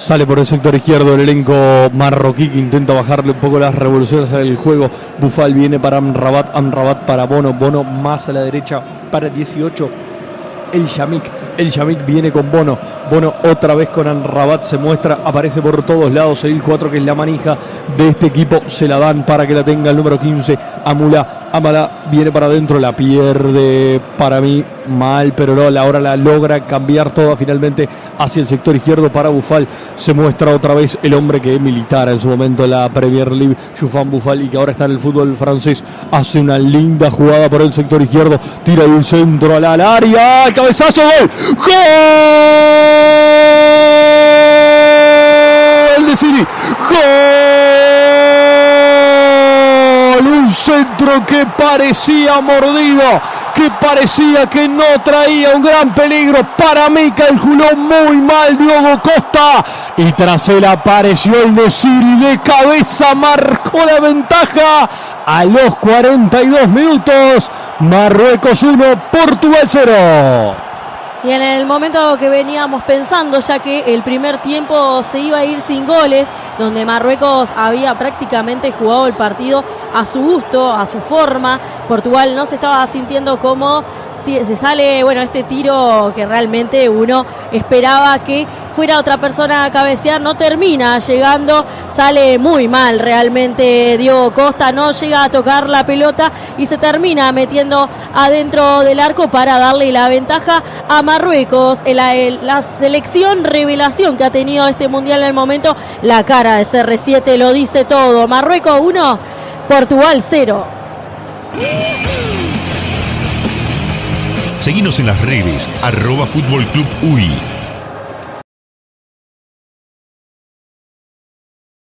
Sale por el sector izquierdo el elenco marroquí que intenta bajarle un poco las revoluciones al juego. Boufal viene para Amrabat para Bono más a la derecha para 18. El Yamik viene con Bono otra vez con Amrabat, se muestra, aparece por todos lados el 4 que es la manija de este equipo, se la dan para que la tenga el número 15, Amala viene para adentro, la pierde para mí mal, pero no, ahora la logra cambiar toda finalmente hacia el sector izquierdo para Boufal, se muestra otra vez el hombre que es militar en su momento en la Premier League, Youssouf Boufal, y que ahora está en el fútbol francés, hace una linda jugada por el sector izquierdo, tira de un centro al área, ¡el cabezazo! ¡Gol! ¡Gol de City! ¡Gol! Un centro que parecía mordido, que parecía que no traía un gran peligro. Para mí calculó muy mal Diogo Costa y tras él apareció el Nesiri de cabeza, marcó la ventaja a los 42 minutos. Marruecos 1, Portugal 0. Y en el momento que veníamos pensando, ya que el primer tiempo se iba a ir sin goles, donde Marruecos había prácticamente jugado el partido a su gusto, a su forma, Portugal no se estaba sintiendo como se sale, este tiro que realmente uno esperaba que fuera otra persona a cabecear, no termina llegando, sale muy mal realmente Diogo Costa, no llega a tocar la pelota y se termina metiendo adentro del arco para darle la ventaja a Marruecos, la selección revelación que ha tenido este mundial en el momento. La cara de CR7 lo dice todo. Marruecos 1, Portugal 0. Seguinos en las redes, @Fútbol Club UI.